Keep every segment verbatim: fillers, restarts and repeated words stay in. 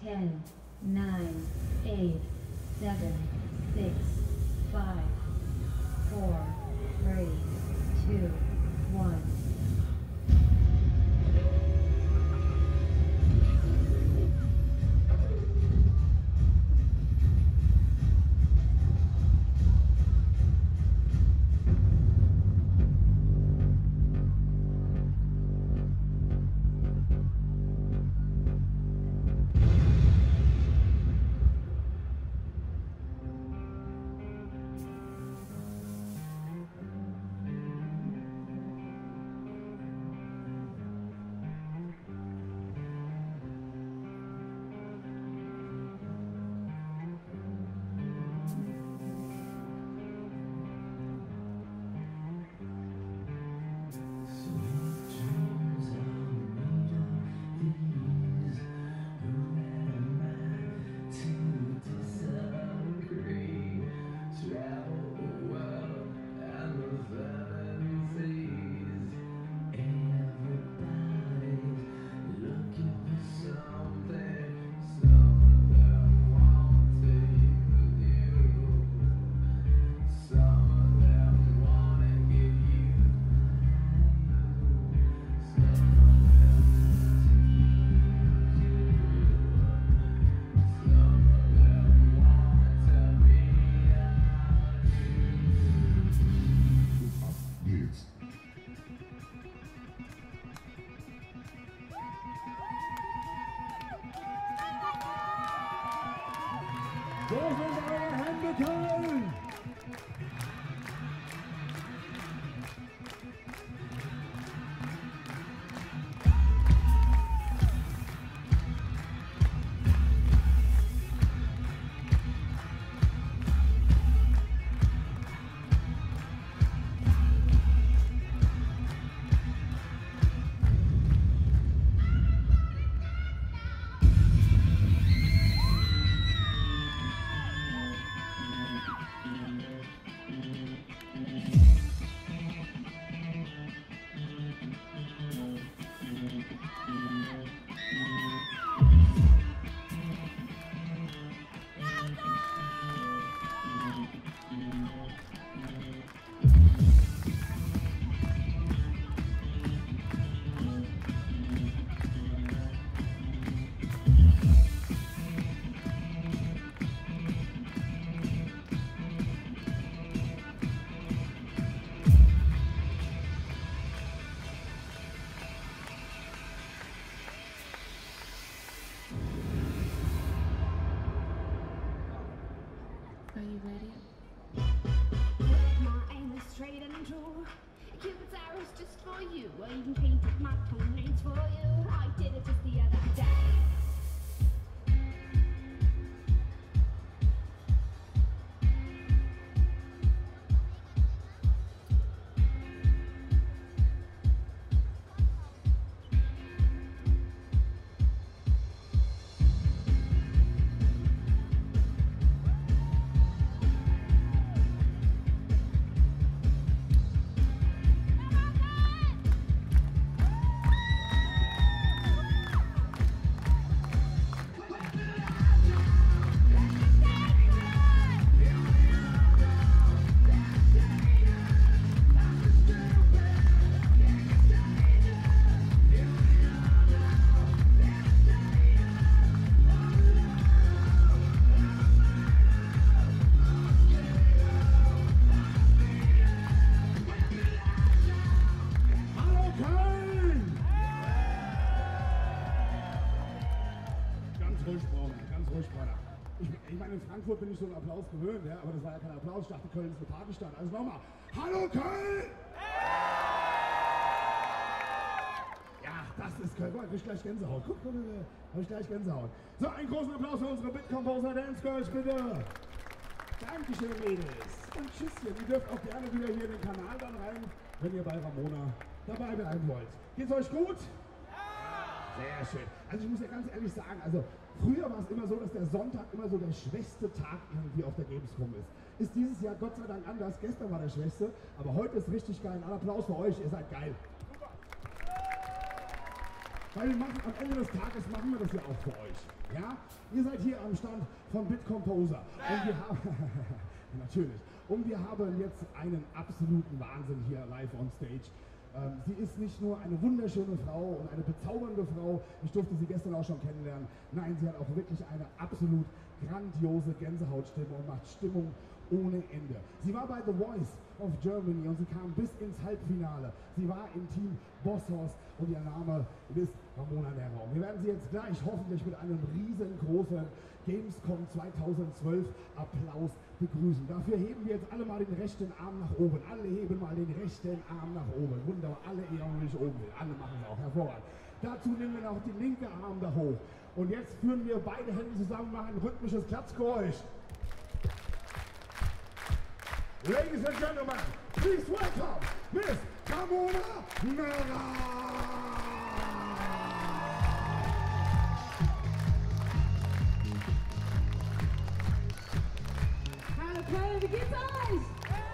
ten, nine, eight, seven, six, five, four, three, two, one. Wo sind eure Hände, Köln? Are you ready? My aim is straight and true. Cupid's arrows just for you. I even painted my toenails for you. I did it just the other day. Ich meine, in Frankfurt bin ich so einen Applaus gewöhnt, ja, aber das war ja kein Applaus. Ich dachte, Köln ist eine Partystadt. Also nochmal, hallo Köln! Ja, das ist Köln. Guck, hab ich gleich Gänsehaut. Guck, guck, guck, hab ich gleich Gänsehaut. So, einen großen Applaus für unsere Bit-Composer Dance Girls, bitte. Dankeschön, Mädels. Und tschüsschen. Ihr dürft auch gerne wieder hier in den Kanal dann rein, wenn ihr bei Ramona dabei bleiben wollt. Geht's euch gut? Sehr schön. Also ich muss ja ganz ehrlich sagen, also früher war es immer so, dass der Sonntag immer so der schwächste Tag irgendwie auf der Gamescom ist. Ist dieses Jahr Gott sei Dank anders. Gestern war der schwächste, aber heute ist richtig geil. Ein Applaus für euch, ihr seid geil. Weil wir machen, am Ende des Tages machen wir das ja auch für euch. Ja? Ihr seid hier am Stand von BitComposer. Und wir haben, natürlich, und wir haben jetzt einen absoluten Wahnsinn hier live on stage. Ähm, sie ist nicht nur eine wunderschöne Frau und eine bezaubernde Frau, ich durfte sie gestern auch schon kennenlernen. Nein, sie hat auch wirklich eine absolut grandiose Gänsehautstimme und macht Stimmung ohne Ende. Sie war bei The Voice of Germany und sie kam bis ins Halbfinale. Sie war im Team Boss Horse und ihr Name ist Ramona Nerra. Wir werden sie jetzt gleich hoffentlich mit einem riesengroßen Gamescom zweitausendzwölf Applaus begrüßen. Dafür heben wir jetzt alle mal den rechten Arm nach oben. Alle heben mal den rechten Arm nach oben. Wunderbar, alle ehren mich oben will. Alle machen es auch hervorragend. Dazu nehmen wir noch den linken Arm da hoch. Und jetzt führen wir beide Hände zusammen, machen ein rhythmisches Klatschgeräusch. Ladies and gentlemen, please welcome Miss Ramona Nerra. Hallo Köln, wie geht's euch?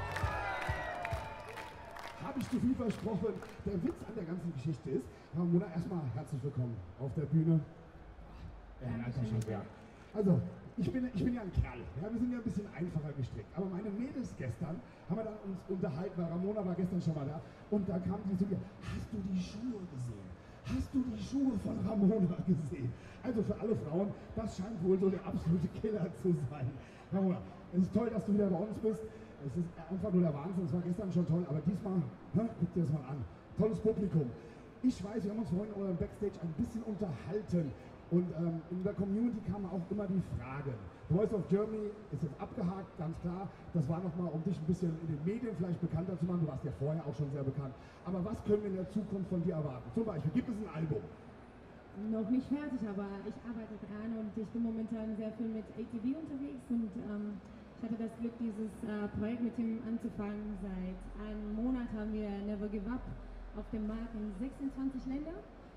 Habe ich zu viel versprochen? Der Witz an der ganzen Geschichte ist, Ramona, erstmal herzlich willkommen auf der Bühne. Ja, danke schön. Also, ich bin, ich bin ja ein Kerl. Ja, wir sind ja ein bisschen einfacher gestrickt. Aber meine Mädels gestern haben wir dann uns unterhalten, weil Ramona war gestern schon mal da. Und da kam sie zu mir, hast du die Schuhe gesehen? Hast du die Schuhe von Ramona gesehen? Also für alle Frauen, das scheint wohl so der absolute Killer zu sein. Ramona, es ist toll, dass du wieder bei uns bist. Es ist einfach nur der Wahnsinn. Es war gestern schon toll, aber diesmal, hä, guck dir das mal an. Tolles Publikum. Ich weiß, wir haben uns vorhin in Backstage ein bisschen unterhalten. Und ähm, in der Community kamen auch immer die Fragen. The Voice of Germany ist jetzt abgehakt, ganz klar. Das war nochmal, um dich ein bisschen in den Medien vielleicht bekannter zu machen. Du warst ja vorher auch schon sehr bekannt. Aber was können wir in der Zukunft von dir erwarten? Zum Beispiel, gibt es ein Album? Noch nicht fertig, aber ich arbeite dran und ich bin momentan sehr viel mit A T V unterwegs und ähm, ich hatte das Glück, dieses äh, Projekt mit ihm anzufangen. Seit einem Monat haben wir Never Give Up auf dem Markt in sechsundzwanzig Ländern.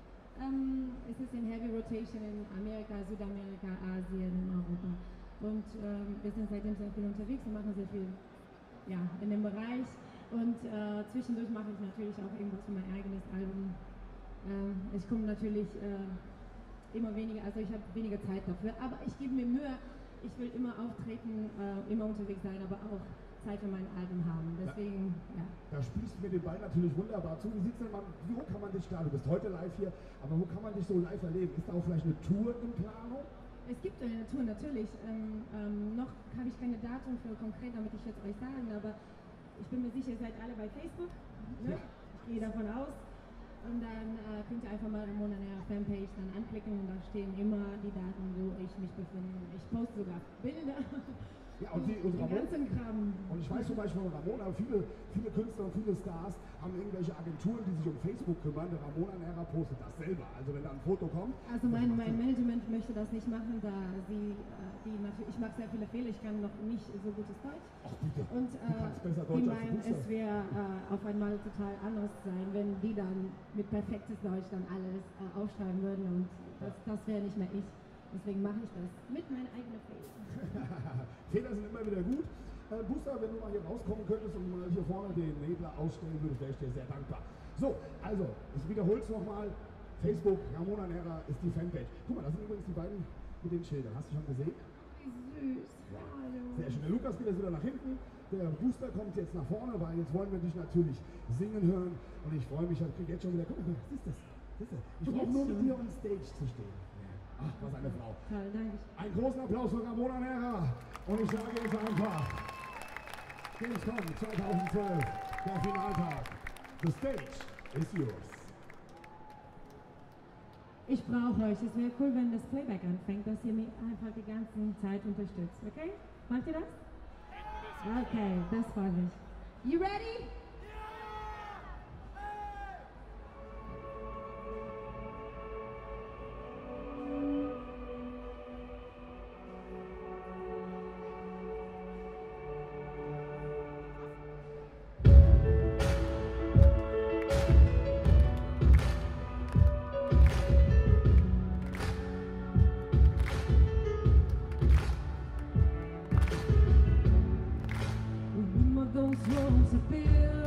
Ähm, es ist in Heavy Rotation in Amerika, Südamerika, Asien, in Europa. Und ähm, wir sind seitdem sehr viel unterwegs und machen sehr viel ja, in dem Bereich. Und äh, zwischendurch mache ich natürlich auch irgendwas für mein eigenes Album. Ähm, ich komme natürlich äh, immer weniger, also ich habe weniger Zeit dafür, aber ich gebe mir Mühe. Ich will immer auftreten, äh, immer unterwegs sein, aber auch Zeit für mein Album haben. Deswegen, ja. Da spielst du mir den Ball natürlich wunderbar zu. Wie sieht's denn mal, wo kann man dich, klar, du bist heute live hier, aber wo kann man dich so live erleben? Ist da auch vielleicht eine Tour in Planung? Es gibt eine Tour natürlich. Ähm, ähm, noch habe ich keine Datum für konkret, damit ich jetzt euch sagen, aber ich bin mir sicher, ihr seid alle bei Facebook. Ne? Ja. Ich gehe davon aus. Und dann äh, könnt ihr einfach mal Ramona Nerra Fanpage dann anklicken und da stehen immer die Daten, wo ich mich befinde. Ich poste sogar Bilder. Ja, und, die, und, Ramona, Kram. und ich weiß zum Beispiel von Ramona, viele, viele Künstler und viele Stars haben irgendwelche Agenturen, die sich um Facebook kümmern. Der Ramona Nerra postet das selber. Also wenn da ein Foto kommt. Also mein, mein Management möchte das nicht machen, da sie, äh, die natürlich, ich mache sehr viele Fehler, ich kann noch nicht so gutes Deutsch. Ach bitte, und du äh, kannst besser die Deutsch als meinen, du es wäre äh, auf einmal total anders sein, wenn die dann mit perfektes Deutsch dann alles äh, aufschreiben würden und das, das wäre nicht mehr ich. Deswegen mache ich das mit meinen eigenen Fehlern. Fehler sind immer wieder gut. Äh, Buster, wenn du mal hier rauskommen könntest und mal hier vorne den Nebler ausstellen würdest, wäre ich dir sehr dankbar. So, also, ich wiederhole es nochmal. Facebook, Ramona Nerra ist die Fanpage. Guck mal, das sind übrigens die beiden mit den Schildern. Hast du schon gesehen? Wie süß. Ja. Hallo. Sehr schön. Der Lukas geht jetzt wieder nach hinten. Der Booster kommt jetzt nach vorne, weil jetzt wollen wir dich natürlich singen hören. Und ich freue mich, ich kriege jetzt schon wieder. Guck mal, was ist das? Was ist das? Ich brauche nur mit dir on Stage zu stehen. Ach, was eine Frau. Toll, danke. Einen großen Applaus für Ramona Nerra. Und ich sage jetzt einfach, Gamescom zweitausendzwölf, der Finaltag. The stage is yours. Ich brauche euch. Es wäre cool, wenn das Playback anfängt, dass ihr mich einfach die ganze Zeit unterstützt. Okay? Macht ihr das? Okay, das freut mich. You ready? Those roads have been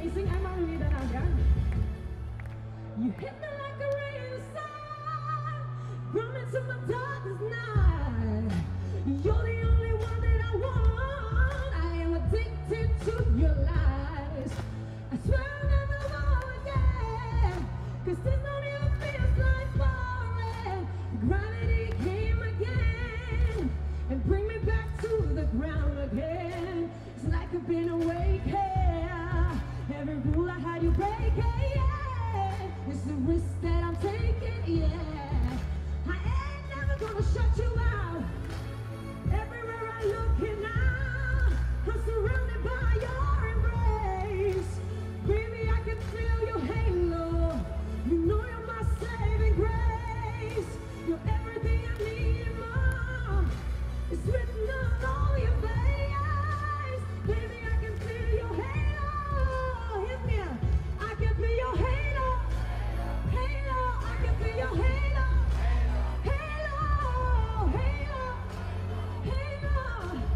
ich sing einmal und wieder danach, ja? You hit me like a ray in the sun, brought me to my darkest night. You're the only one that I want. I am addicted to your lies. I swear I'll never go again, 'cause this don't even feels like falling. Gravity came again and bring me back to the ground again. It's like I've been awake here. Every rule I had you break, yeah. It's the risk that I'm taking, yeah. I ain't never gonna shut you out. Everywhere I look and now, I'm surrounded by your embrace. Baby, I can feel your halo. You know you're my saving grace. You're everything I need and more. It's written all over your face. Baby, I can feel your halo. Hit me. I can feel your halo. Halo, I can feel your halo. Halo, halo, halo,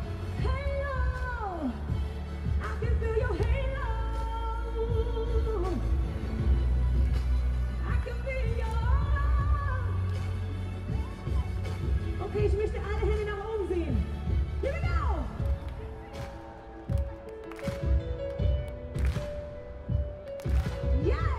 halo. I can feel your halo. I can feel your. Okay, ich möchte alle Hände nach oben sehen. Here we go. Yeah.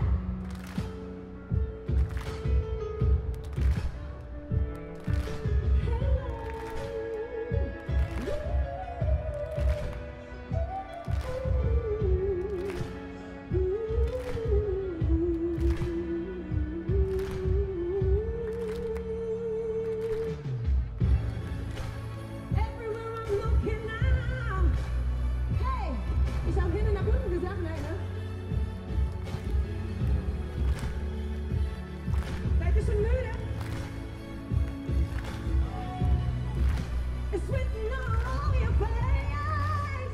Everywhere I'm looking now. Hey, ich habe Hände nach unten gesagt, nein, ne? Seid ihr schon müde? It's written all over your face.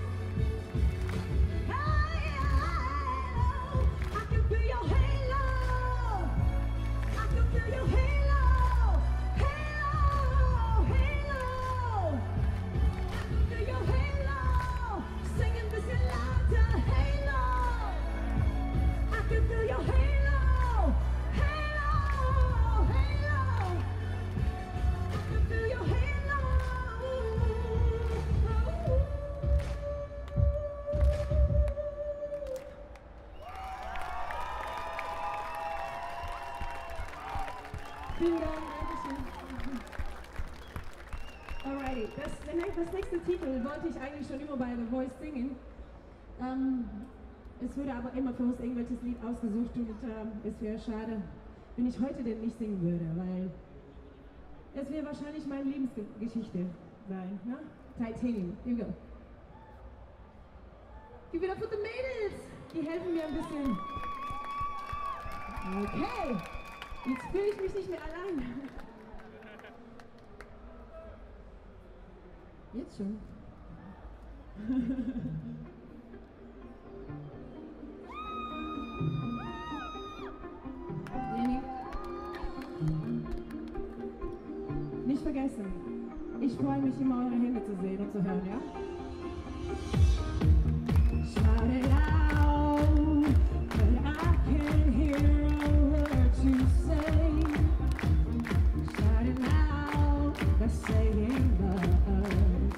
Halo, I can feel your halo. I can feel your halo. Halo, halo. I can feel your halo. Sing it this louder. Halo. I can feel your halo. Halo, halo. I can feel your halo. Vielen Dank, Dankeschön. Alrighty, das, der nä- das nächste Titel wollte ich eigentlich schon immer bei The Voice singen. Ähm, es wurde aber immer für uns irgendwelches Lied ausgesucht und ähm, es wäre schade, wenn ich heute den nicht singen würde, weil es wird wahrscheinlich meine Lebensgeschichte sein. Ne? Titanium, here we go. Give it up for the Mädels! Die helfen mir ein bisschen. Okay, jetzt fühle ich mich nicht mehr allein. Jetzt schon. Jenny. Nicht vergessen, ich freue mich immer, eure Hände zu sehen und zu hören, ja? Shout it out, but I can't hear a word you say. Shout it out, by saying love.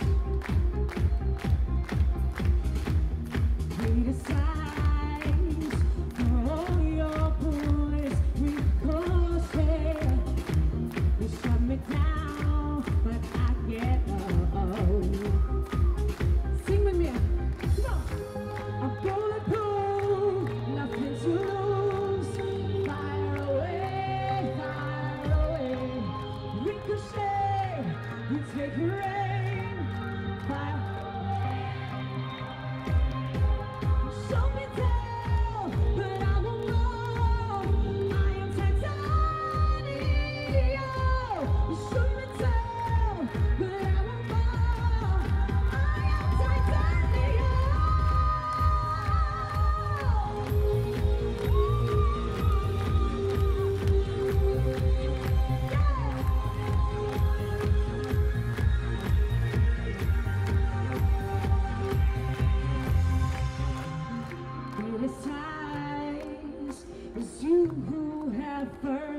Criticize for all your bullets ricochet. You shut me down, but I get up. Sing with me. Come on. I'm bulletproof, nothing to lose. Fire away, fire away. Ricochet, you take your aim. Fire. Show me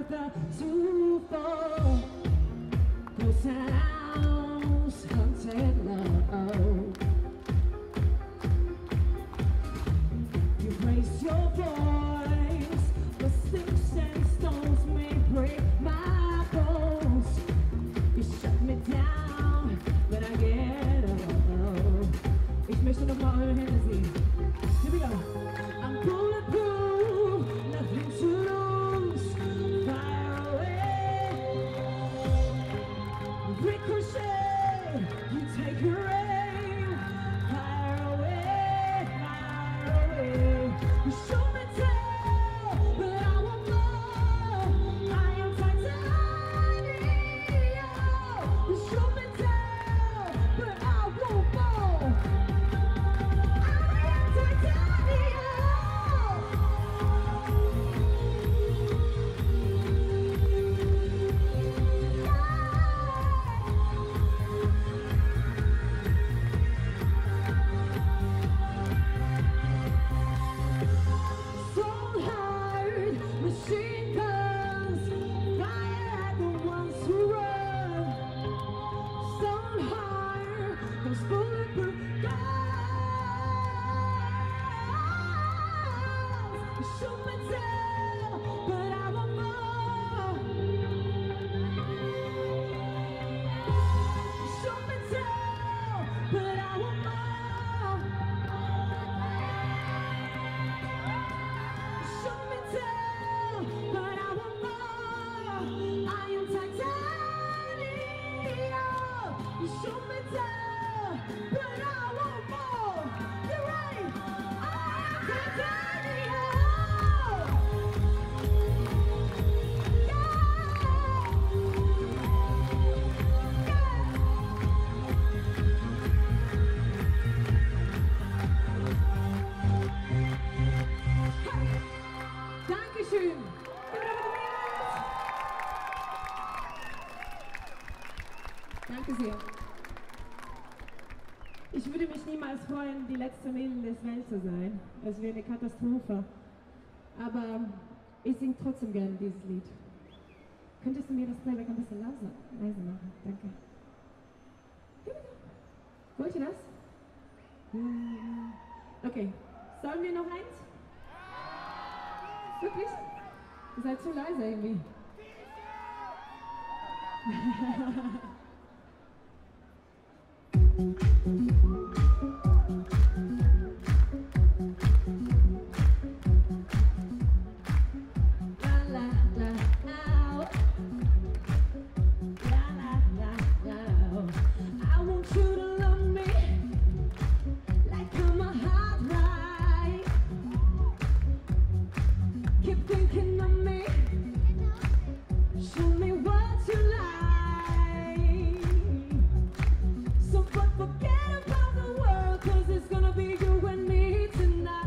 the two fall. Close house, haunted love. You raise your voice, but sticks and stones may break my bones. You shut me down, but I get up. Ich möchte noch mal eure Hände sehen. Here we go. I'm bulletproof, nothing to lose. Fire away. Ricochet, you take your aim. Fire away, fire away. You show me tell, but I won't fall. I am titanium. You show me tell, but I won't fall. I am titanium. Soul hard, machine guns, fire at the ones who run. Soul hard, those bulletproof guns. You shoot me down, but I won't fall. You shoot me down, but I won't fall. Shoot me down, but I won't fall. I am titanium. You shoot me down, but I won't fall. You're right. I am titanium. Dankeschön. Danke sehr. Ich würde mich niemals freuen, die letzte Mädel des Welt zu sein. Es wäre eine Katastrophe. Aber ich singe trotzdem gerne dieses Lied. Könntest du mir das Playback ein bisschen leiser, leiser machen? Danke. Wollt ihr das? Okay. Sollen wir noch eins? Wirklich? Ihr seid zu leise irgendwie. La la la la. La la la la. I want you to love me like I'm a hot ride. Keep thinking of me. Show me what you like. So but forget about the world, 'cause it's gonna be you and me tonight.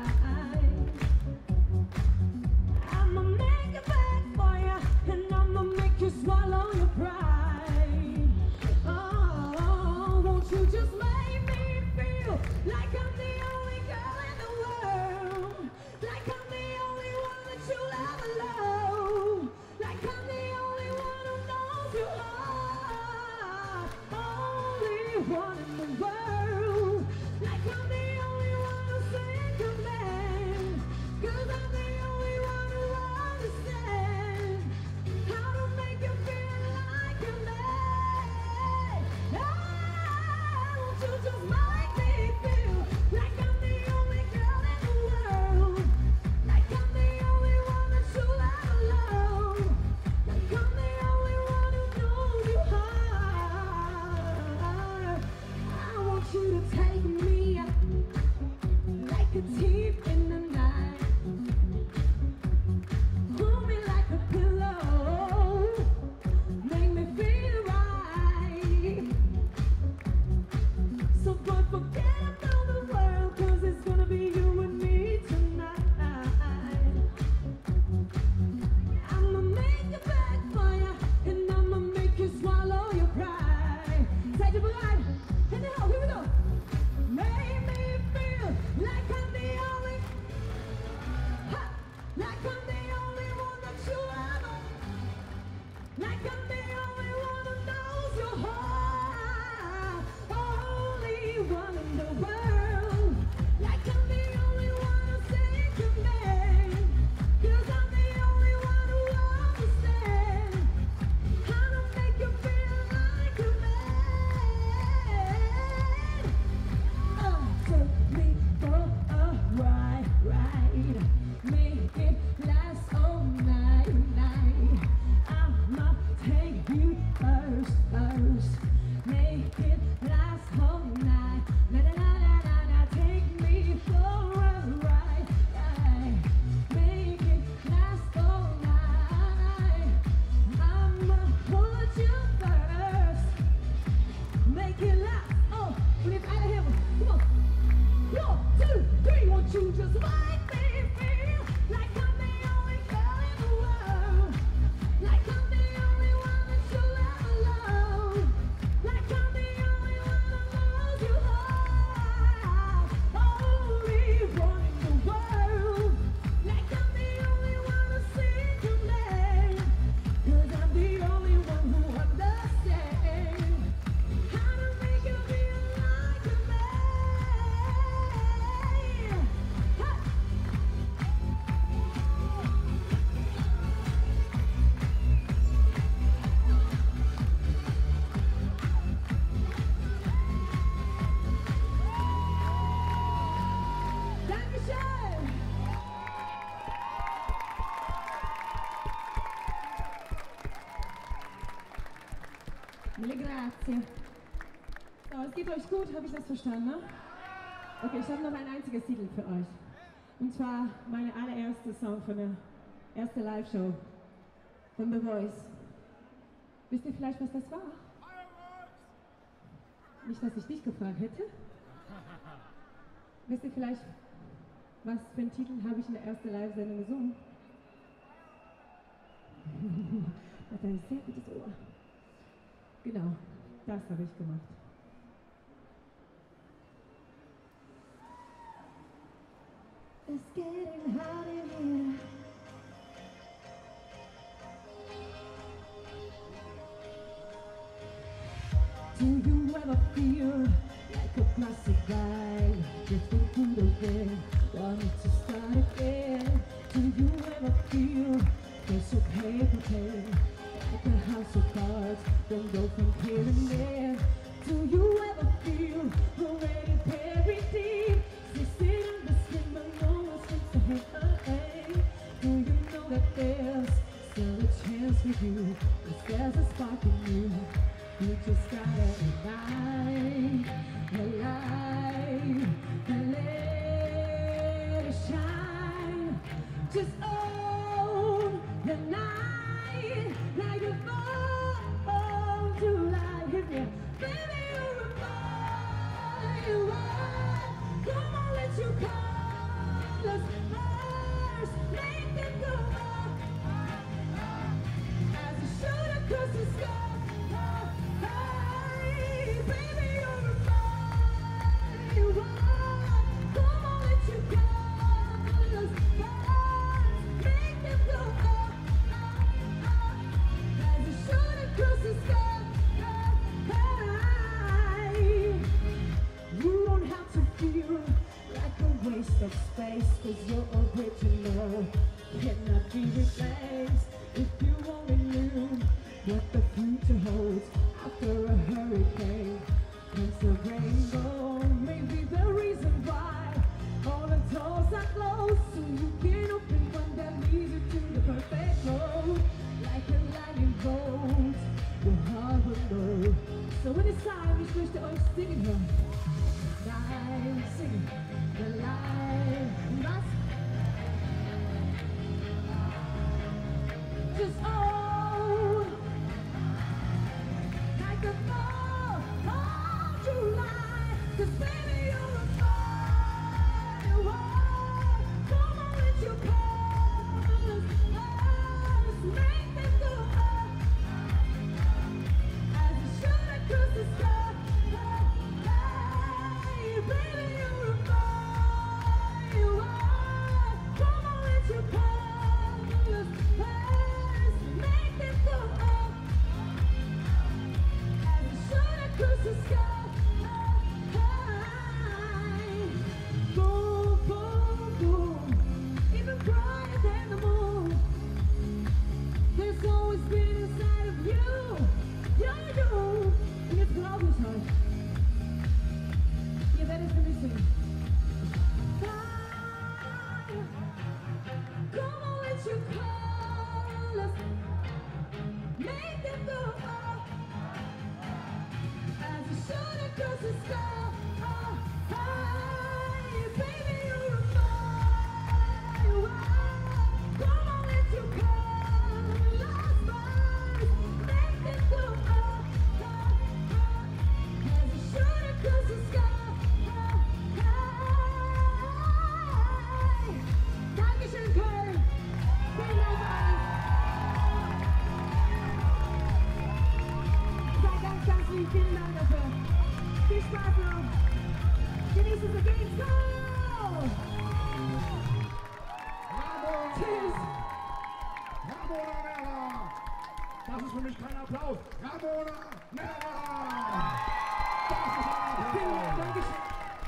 I'ma make it back for you, and I'ma make you swallow your pride. Oh, won't you just make me feel like I'm the only girl in the world, like I'm the only one that you'll ever love, like I'm the only one who knows your heart, only one in the world, like I'm the only one who'll say command, 'cause I'm the only one who understands how to make you feel like a man. Ah, won't you just make me feel like I'm the only girl in the world, like I'm the only one that you'll ever love, like I'm the only one who knows your heart. I want you to take me like a thief in the night. Hold me like a pillow, make me feel right. So but forget about the world, 'cause it's gonna be you and me tonight. I'ma make it back for you, and I'ma make you swallow your pride. Seid ihr bereit? Hände hoch, here we go. Make me feel like I'm the only, ha, like I'm the only one that you ever just make me feel like I'm the only girl in the world, like I'm the only one that you'll ever love, like I'm the only one that knows you have, only one in the world, like I'm the only one who sees your name, 'cause I'm the only one who understands how to make you feel like a man. Hey! Dankeschön! Mille grazie. So, es geht euch gut, habe ich das verstanden, ne? Okay, ich habe noch ein einziges Titel für euch. Und zwar meine allererste Song von der ersten Live-Show von The Voice. Wisst ihr vielleicht, was das war? Nicht, dass ich dich gefragt hätte. Wisst ihr vielleicht, was für einen Titel habe ich in der ersten Live-Sendung gesungen? Das hat ein sehr gutes Ohr. Genau, das habe ich gemacht. It's getting hot in here. Do you ever feel like a plastic bag drifting through the wind, wanting to start again? Do you ever feel there's a paper plane, like a house of cards, don't go from here and there? Do you ever feel already buried deep, twisted in the skin but no one seems to have a aim? Do you know that there's still a chance for you, 'cause there's a spark in you? You just gotta ignite the light and let it shine. Just own the night like a fourth of July. Hit me, baby, you're a firework. Come on, let your colors burst, make them go up as you shoot across the sky. Hey, baby, you're a firework. Come on, let your colors burst, make them go up as you shoot across the sky. Hey, you don't have to feel like a waste of space, 'cause you're original, cannot be replaced. If you only knew what the future holds after a hurricane comes the rainbow. Maybe the reason why all the doors are closed, so you can open one that leads you to the perfect road, like a lightning bolt, your heart will know. So when it's time, ich möchte euch singen hören. Nein, singen, the light must just own like a fourth of July. 'Cause baby, you're a firework. Come on, let your colors burst, make them go up as you shoot across the sky. Hey, baby, you're a firework. Vielen Dank dafür. Viel Spaß noch. Genießen Sie Gamescom! Tschüss! Ramona Mera! Das ist für mich kein Applaus. Ramona Mera! Das ist ein Applaus. Dankeschön.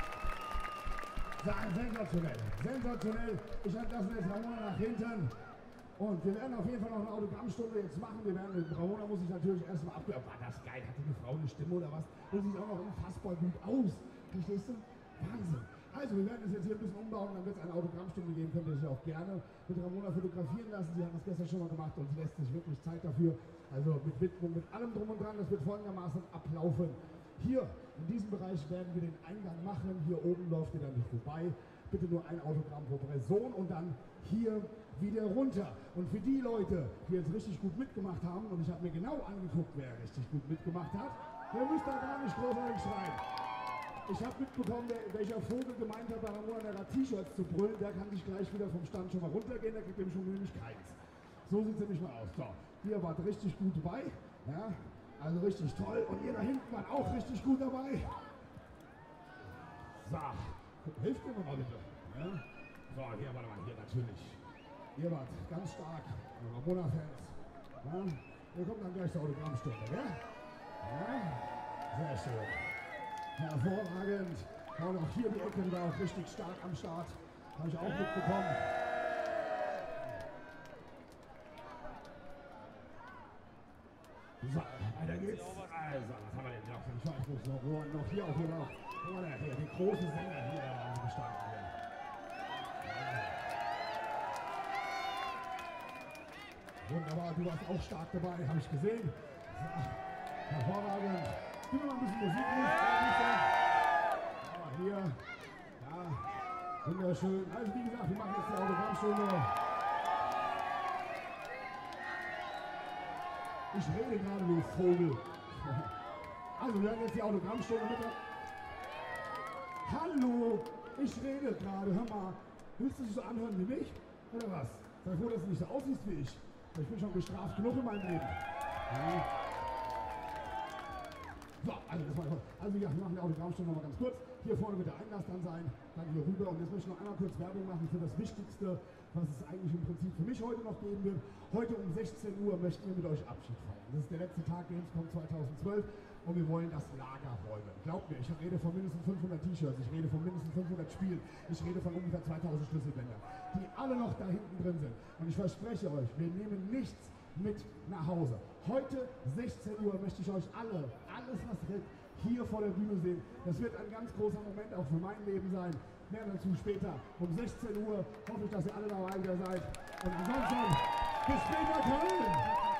Sensationell, sensationell. Ich entlasse jetzt Ramona nach hinten. Und wir werden auf jeden Fall noch eine Autogrammstunde jetzt machen. Wir werden, Ramona muss sich natürlich erstmal abgeben. War das geil? Hatte die Frau eine Stimme oder was? Und sie sieht auch noch unfassbar gut aus. Verstehst du? Wahnsinn. Also, wir werden es jetzt hier ein bisschen umbauen, dann wird es eine Autogrammstunde geben. Könnt ihr euch auch gerne mit Ramona fotografieren lassen. Sie hat das gestern schon mal gemacht und sie lässt sich wirklich Zeit dafür. Also mit Widmung, mit allem drum und dran. Das wird folgendermaßen ablaufen. Hier, in diesem Bereich werden wir den Eingang machen. Hier oben läuft ihr dann nicht vorbei. Bitte nur ein Autogramm pro Person und dann hier wieder runter. Und für die Leute, die jetzt richtig gut mitgemacht haben, und ich habe mir genau angeguckt, wer richtig gut mitgemacht hat, der müsst da gar nicht großartig schreien. Ich habe mitbekommen, wer, welcher Vogel gemeint hat, bei Ramona T-Shirts zu brüllen, der kann sich gleich wieder vom Stand schon mal runtergehen, der kriegt nämlich schon nämlich keins. So sieht es nämlich mal aus. So, ihr wart richtig gut dabei, ja, also richtig toll. Und ihr da hinten wart auch richtig gut dabei. So, hilft mir mal bitte. Ja? So, hier, warte mal, hier natürlich. Ihr wart ganz stark, Ramona-Fans. Ja? Hier kommt dann gleich zur Autogrammstunde, ja? Ja? Sehr schön. Hervorragend. Und auch hier die Ecke war auch richtig stark am Start. Habe ich auch mitbekommen. So, weiter geht's. Also, was haben wir denn noch? Ich weiß nicht, noch, wo, noch hier auch hier noch. Wo war der hier? Die große Sänger hier haben gestanden. Hier. Ja. Wunderbar, du warst auch stark dabei, habe ich gesehen. So, hervorragend. Gib mir mal ein bisschen Musik. Aber hier, ja, wunderschön. Also wie gesagt, wir machen jetzt die Autogrammstunde. Ich rede gerade wie Vogel. Also wir werden jetzt die Autogrammstunde mit. Hallo, ich rede gerade, hör mal. Willst du dich so anhören wie mich? Oder was? Sei froh, dass du nicht so aussiehst wie ich. Ich bin schon gestraft genug in meinem Leben. Ja. So, also das war also ja, wir machen die Autogrammstunde noch mal ganz kurz. Hier vorne wird der Einlass dann sein, dann hier rüber. Und jetzt möchte ich noch einmal kurz Werbung machen für das Wichtigste, was es eigentlich im Prinzip für mich heute noch geben wird. Heute um sechzehn Uhr möchten wir mit euch Abschied feiern. Das ist der letzte Tag Gamescom zweitausendzwölf und wir wollen das Lager räumen. Glaubt mir, ich rede von mindestens fünfhundert T-Shirts, ich rede von mindestens fünfhundert Spielen, ich rede von ungefähr zweitausend Schlüsselbändern, die alle noch da hinten drin sind. Und ich verspreche euch, wir nehmen nichts mit nach Hause. Heute sechzehn Uhr möchte ich euch alle, alles was wird, hier vor der Bühne sehen. Das wird ein ganz großer Moment auch für mein Leben sein. Mehr dazu später. Um sechzehn Uhr hoffe ich, dass ihr alle dabei wieder seid. Und ansonsten bis später, Köln!